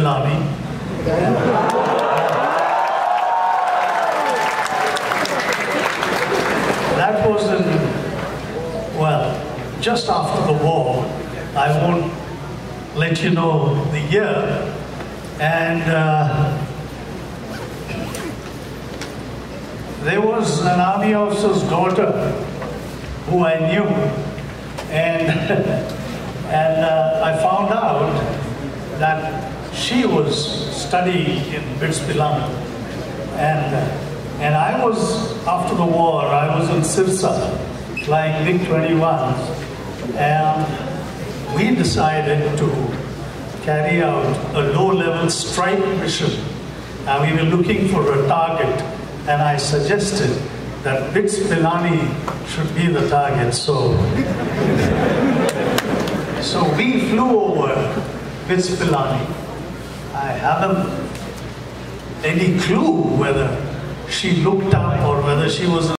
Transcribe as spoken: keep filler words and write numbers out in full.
Pilani. That was in, well, just after the war. I won't let you know the year. And uh, there was an army officer's daughter who I knew, and, and uh, I found out that she was studying in BITS Pilani. And, uh, and I was, after the war, I was in Sirsa, flying MiG twenty-ones, and we decided to carry out a low-level strike mission. And we were looking for a target, and I suggested that BITS Pilani should be the target. So, so we flew over BITS Pilani. I haven't any clue whether she looked up or whether she was